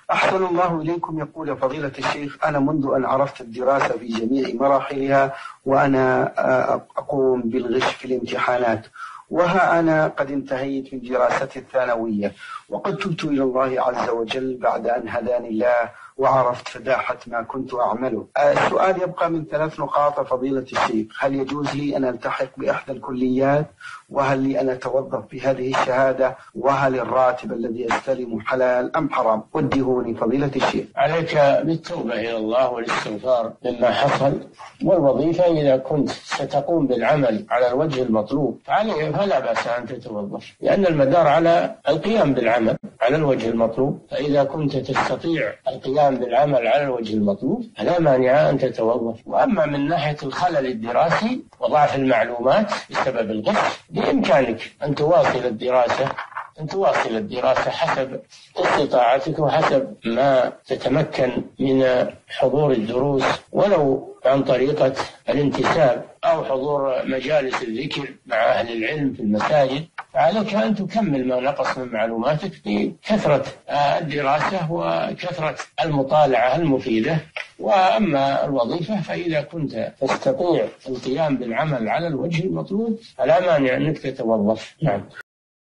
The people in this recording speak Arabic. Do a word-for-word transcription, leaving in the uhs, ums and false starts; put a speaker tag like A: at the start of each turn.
A: أحسن الله إليكم. يقول فضيلة الشيخ: أنا منذ أن عرفت الدراسة في جميع مراحلها وأنا أقوم بالغش في الامتحانات، وها أنا قد انتهيت من دراستي الثانوية، وقد تبت إلى الله عز وجل بعد أن هداني الله وعرفت فداحة ما كنت أعمله. السؤال يبقى من ثلاث نقاط فضيلة الشيخ: هل يجوز لي أن ألتحق بإحدى الكليات؟ وهل لي أن أتوظف بهذه الشهادة؟ وهل الراتب الذي أستلمه حلال أم حرام؟ وجهوني فضيلة الشيخ.
B: عليك بالتوبة إلى الله والاستغفار مما حصل، والوظيفة إذا كنت ستقوم بالعمل على الوجه المطلوب فعليه فلا بأس أن تتوظف، لأن المدار على القيام بالعمل على الوجه المطلوب. فإذا كنت تستطيع القيام بالعمل على الوجه المطلوب فلا مانع أن تتوظف. وأما من ناحية الخلل الدراسي وضعف المعلومات بسبب الغش، بإمكانك أن تواصل الدراسة أن تواصل الدراسة حسب استطاعتك وحسب ما تتمكن من حضور الدروس، ولو عن طريقة الانتساب أو حضور مجالس الذكر مع أهل العلم في المساجد. فعليك أن تكمل ما نقص من معلوماتك بكثرة الدراسة وكثرة المطالعة المفيدة. وأما الوظيفة فإذا كنت تستطيع القيام بالعمل على الوجه المطلوب فلا مانع أنك تتوظف. نعم.